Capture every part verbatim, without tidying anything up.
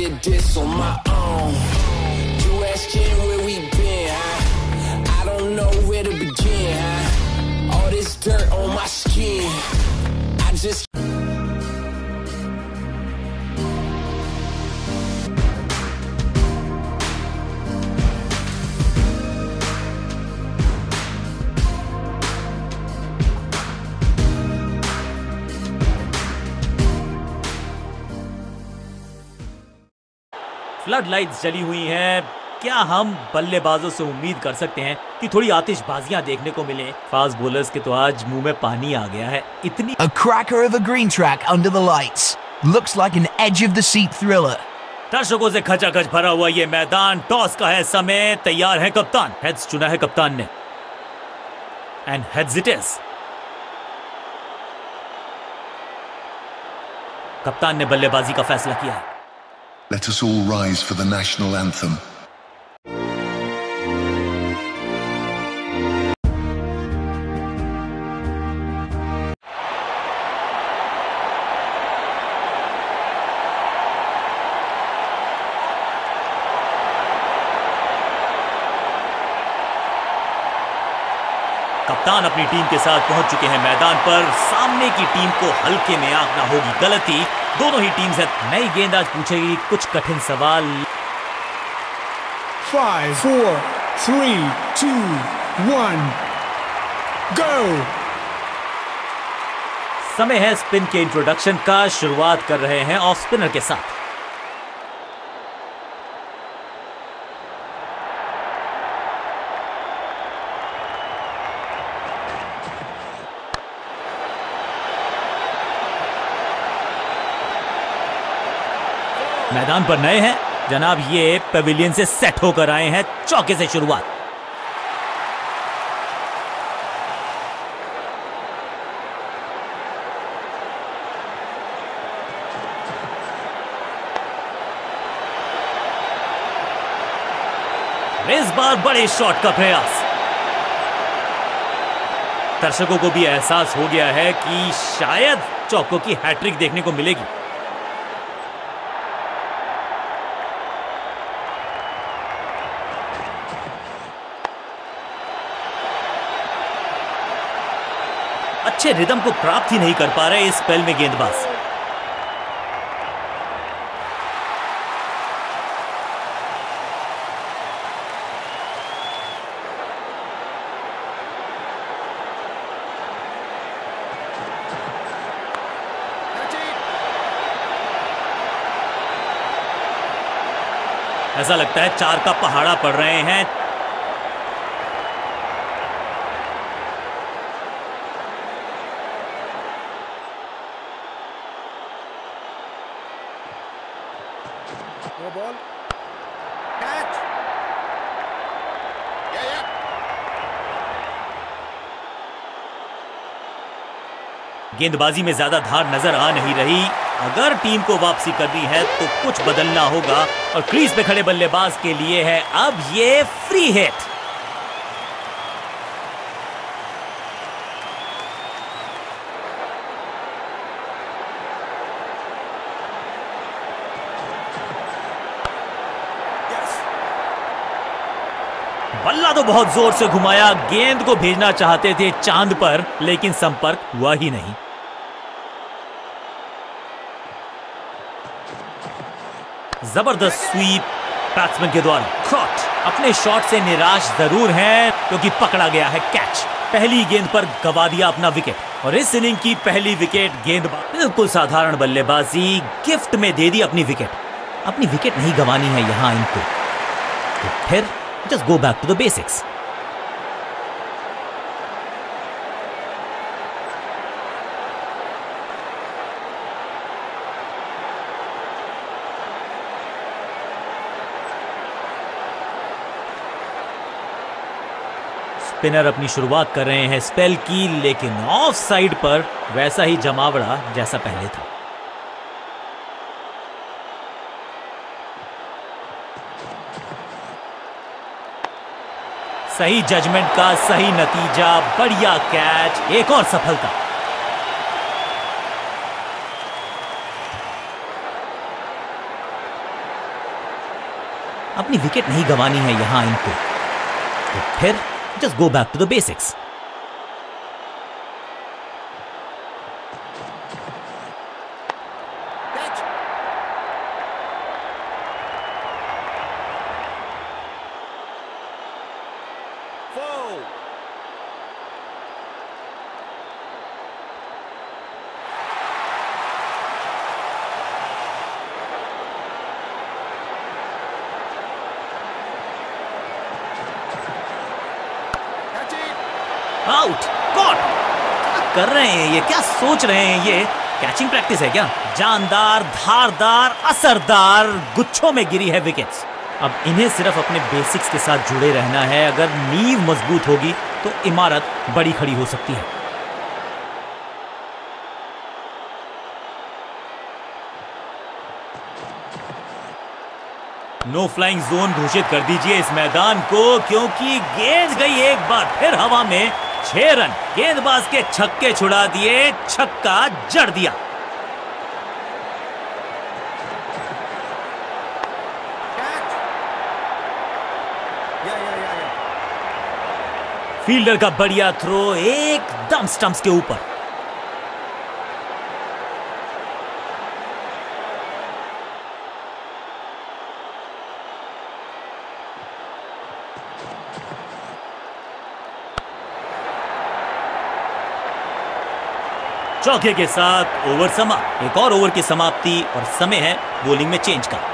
a diss on my own. You asking where we been, huh? I don't know where to begin, huh? All this dirt on my skin, I just flood lights जली हुई हैं। क्या हम बल्लेबाजों से उम्मीद कर सकते हैं कि थोड़ी आतिशबाजियां देखने को मिले? फास्ट बॉलर्स के तो आज मुंह में पानी आ गया है। इतनी A cracker of a green track under the lights. Looks like an edge of the seat thriller. दर्शकों से खचाखच भरा हुआ ये मैदान। टॉस का है समय। तैयार है कप्तान। हेड्स चुना है कप्तान ने। And heads it is. कप्तान ने बल्लेबाजी का फैसला किया है। Let us all rise for the national anthem. कप्तान अपनी टीम के साथ पहुंच चुके हैं मैदान पर। सामने की टीम को हल्के में आंकना होगी गलती। दोनों ही टीम से नई गेंदबाज पूछेगी कुछ कठिन सवाल। Five, four, three, two, one, go! समय है स्पिन के इंट्रोडक्शन का। शुरुआत कर रहे हैं ऑफ स्पिनर के साथ। मैदान पर नए हैं जनाब, ये पेविलियन से सेट होकर आए हैं। चौके से शुरुआत। इस बार बड़े शॉट का प्रयास। दर्शकों को भी एहसास हो गया है कि शायद चौकों की हैट्रिक देखने को मिलेगी। अच्छे रिदम को प्राप्त ही नहीं कर पा रहे इस स्पेल में गेंदबाज। ऐसा लगता है चार का पहाड़ा पड़ रहे हैं। No ball. Catch. Yeah, yeah. गेंदबाजी में ज्यादा धार नजर आ नहीं रही। अगर टीम को वापसी करनी है तो कुछ बदलना होगा और क्रीज पे खड़े बल्लेबाज के लिए है अब ये फ्री हिट। बल्ला तो बहुत जोर से घुमाया। गेंद को भेजना चाहते थे चांद पर, लेकिन संपर्क हुआ ही नहीं। जबरदस्त स्वीप बैट्समैन के द्वारा। कॉट। अपने शॉट से निराश जरूर हैं क्योंकि पकड़ा गया है कैच। पहली गेंद पर गवा दिया अपना विकेट और इस इनिंग की पहली विकेट गेंदबाज बिल्कुल साधारण बल्लेबाजी गिफ्ट में दे दी अपनी विकेट। अपनी विकेट नहीं गंवानी है यहां इनको, तो फिर just go back to the basics. Spinner अपनी शुरुआत कर रहे हैं स्पेल की, लेकिन ऑफ साइड पर वैसा ही जमावड़ा जैसा पहले था। सही जजमेंट का सही नतीजा, बढ़िया कैच, एक और सफलता। अपनी विकेट नहीं गंवानी है यहां इनको, तो फिर just go back to the basics. Out, caught. क्या कर रहे हैं ये, क्या सोच रहे हैं ये? कैचिंग प्रैक्टिस है क्या? जानदार, धारदार, असरदार गुच्छों में गिरी है विकेट्स। अब इन्हें सिर्फ अपने बेसिक्स के साथ जुड़े रहना है। अगर नींव मजबूत होगी तो इमारत बड़ी खड़ी हो सकती है। नो फ्लाइंग जोन घोषित कर दीजिए इस मैदान को, क्योंकि गेंद गई एक बार फिर हवा में। छह रन, गेंदबाज के छक्के छुड़ा दिए, छक्का जड़ दिया। फील्डर का बढ़िया थ्रो एकदम स्टंप्स के ऊपर। चौके के साथ ओवर समाप्त। एक और ओवर की समाप्ति और समय है बॉलिंग में चेंज का।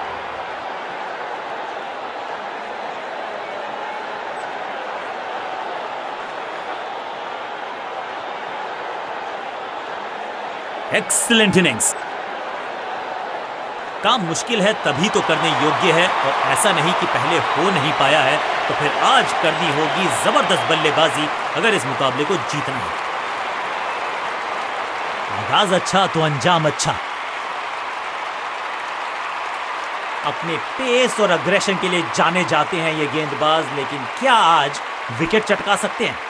Excellent innings. काम मुश्किल है तभी तो करने योग्य है, और ऐसा नहीं कि पहले हो नहीं पाया है तो फिर आज करनी होगी जबरदस्त बल्लेबाजी अगर इस मुकाबले को जीतना है। आगाज अच्छा तो अंजाम अच्छा। अपने पेस और अग्रेशन के लिए जाने जाते हैं ये गेंदबाज, लेकिन क्या आज विकेट चटका सकते हैं?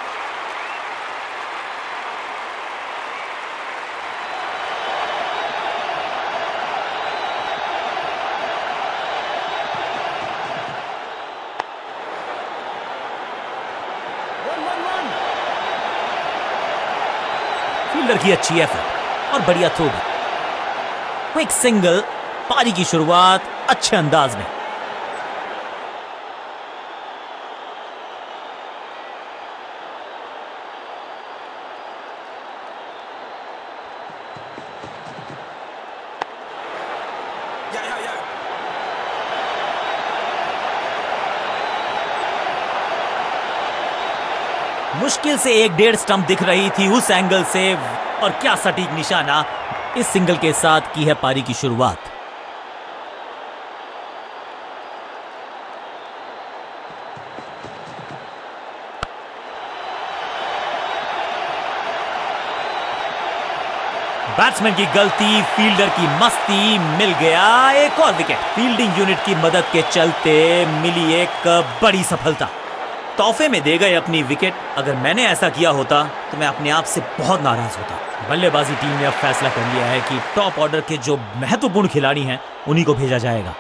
फील्डर की अच्छी एफर्ट और बढ़िया थ्रो भी। क्विक सिंगल, पारी की शुरुआत अच्छे अंदाज में। मुश्किल से एक डेढ़ स्टंप दिख रही थी उस एंगल से, और क्या सटीक निशाना। इस सिंगल के साथ की है पारी की शुरुआत। बैट्समैन की गलती, फील्डर की मस्ती, मिल गया एक और विकेट। फील्डिंग यूनिट की मदद के चलते मिली एक बड़ी सफलता। तोहफे में दे गए अपनी विकेट। अगर मैंने ऐसा किया होता तो मैं अपने आप से बहुत नाराज होता। बल्लेबाजी टीम ने अब फैसला कर लिया है कि टॉप ऑर्डर के जो महत्वपूर्ण खिलाड़ी हैं उन्हीं को भेजा जाएगा।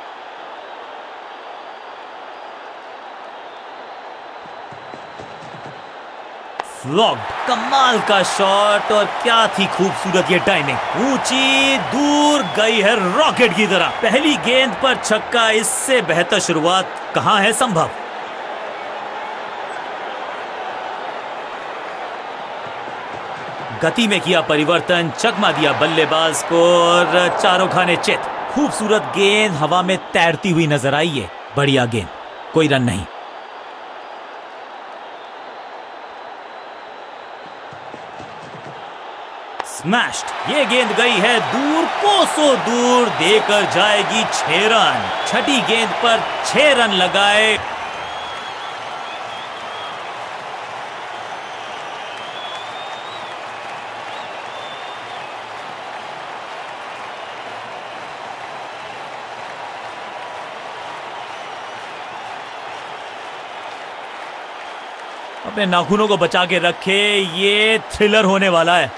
फ्लॉग्ड, कमाल का शॉट, और क्या थी खूबसूरत ये टाइमिंग। ऊंची दूर गई है रॉकेट की तरह। पहली गेंद पर छक्का, इससे बेहतर शुरुआत कहां है संभव। गति में किया परिवर्तन, चकमा दिया बल्लेबाज को और चारों खाने चित। खूबसूरत गेंद हवा में तैरती हुई नजर आई है। बढ़िया गेंद, कोई रन नहीं। स्मैश्ड, ये गेंद गई है दूर, कोसों दूर, देकर जाएगी छह रन। छठी गेंद पर छह रन लगाए। अपने नाखूनों को बचा के रखे, ये थ्रिलर होने वाला है।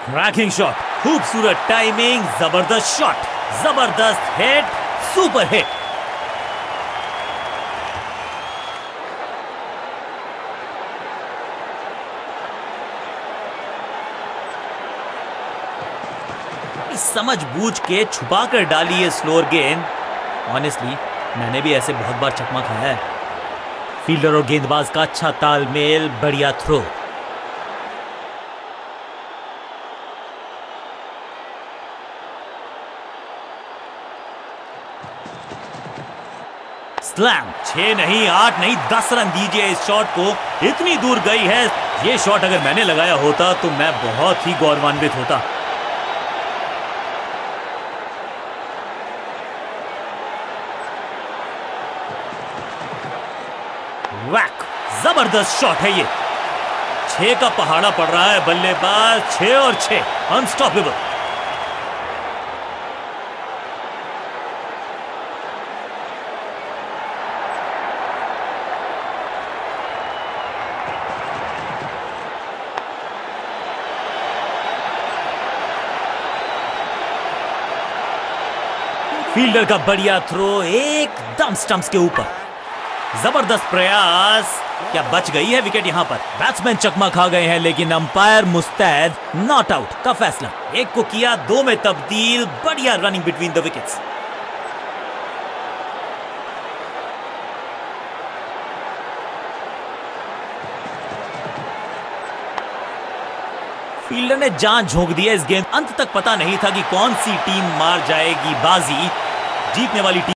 क्रैकिंग शॉट, खूबसूरत टाइमिंग, जबरदस्त शॉट, जबरदस्त हिट, सुपर हिट। समझ बूझ के छुपा कर डाली है स्लोअर गेंद। ऑनेस्टली मैंने भी ऐसे बहुत बार चकमा खाया है। फील्डर और गेंदबाज का अच्छा तालमेल, बढ़िया थ्रो। स्लैम, छह नहीं, आठ नहीं, दस रन दीजिए इस शॉट को। इतनी दूर गई है ये शॉट, अगर मैंने लगाया होता तो मैं बहुत ही गौरवान्वित होता। वैक, जबरदस्त शॉट है ये। छह का पहाड़ा पड़ रहा है बल्लेबाज, छह और छह, अनस्टॉपेबल। फील्डर का बढ़िया थ्रो एकदम स्टंप्स के ऊपर। जबरदस्त प्रयास, क्या बच गई है विकेट यहां पर। बैट्समैन चकमा खा गए हैं लेकिन अंपायर मुस्तैद, नॉट आउट का फैसला। एक को किया दो में तब्दील, बढ़िया running between the wickets. Fielder ने जान झोंक दिया इस गेंद। अंत तक पता नहीं था कि कौन सी टीम मार जाएगी बाजी। जीतने वाली टीम